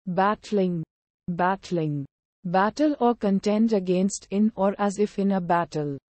Battling. Battling. Battle or contend against in or as if in a battle.